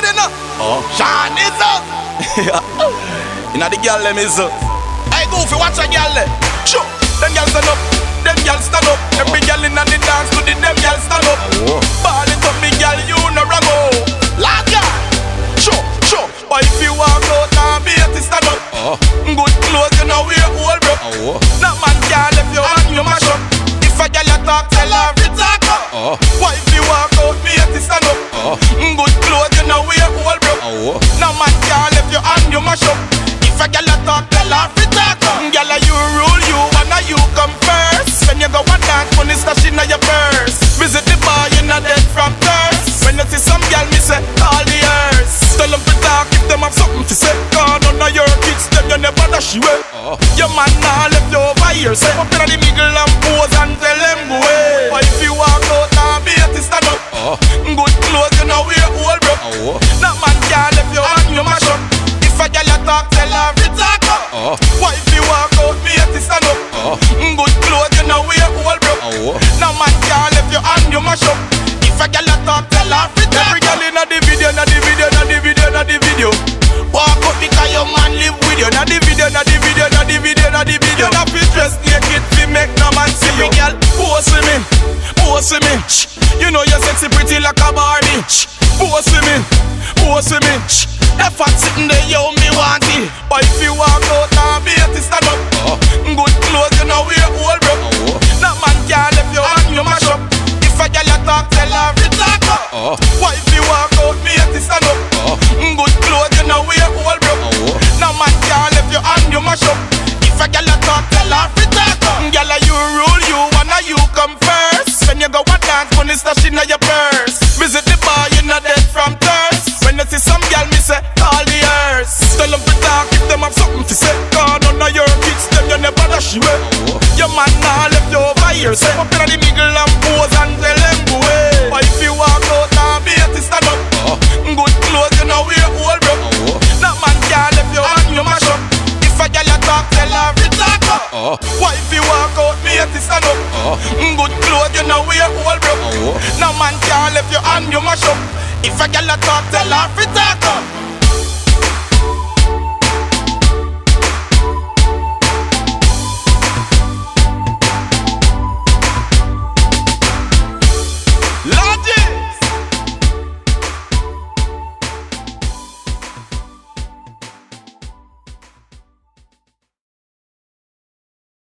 good enough. Sean is up. You know the girl them is up. Hey Goofy, watch a girl there. Sure, them girls stand up. Them girls stand up. Every girl in the dance to the them girls stand up. Ball it up, me girl, you no rago. Last girl. Sure. But if you walk out now, be at stand up. Good clothes, you know wear old bro. That man can't left you and you mash up. If a girl a talk, tell her to talk up. Why if you walk out, be at stand up. Good clothes, you know wear old bro. That man can't left you and you mash up. If a girl a talk, tell her to talk up. Girl, you rule, you wanna you come first. When you go and dance, money stash in your purse. Visit the bar, you not dead from thirst. When you see some girl, me say call the earth. Tell them to talk if them have something to say. God, none of your kids, them you never dash away. Your man now left you over here. Say up in the middle and pose and tell them go away. But if you walk out now, be at the stand up. Good clothes, you know wear old bro. That man can't left you and you mash up. If a girl a talk, tell her to talk up. What if you walk out, be at the stand up. Good clothes, you know wear old bro. That man can't left you and you mash up. If a girl a talk, tell her to talk. Every girl in the video, not the video, not the video, not the video. Walk up because your man live with you. Not the video, not the video, not the video, not the video. Not fit dress naked, fi make no man see you. Girl, pose with me, pose with me. You know you're sexy, pretty like a Barbie. Pose with me, pose with me. That fat sitting there, yo, me want it. But if you walk out now, be at the stand up. Good clothes, you know wear old bro. That man can't left you and you mash up. If a girl a talk, tell her to talk up. What if you walk out, be at the stand up. Good clothes, you know wear old bro. That man can't left you and you mash up. If a girl a talk, tell her to talk up. Girl, you rule, you wanna you come first. When you go and dance, money stash in your purse. Visit the bar, you not dead from thirst. When you see some girl, me say call the earth. Tell them to talk if them have something to say. God, none of your kids, them you never dash away. Your man now left you over here. Say up in the middle and pose and tell them go away. But if you walk out now, be at the stand up. Good clothes, you know wear old bro. That man can't left you and you mash up. If a girl a talk, tell her to talk up. What if you walk out, be at the stand up. Good clothes, you know wear old bro. That man can't left you and you mash up. If a girl a talk, tell her to talk up.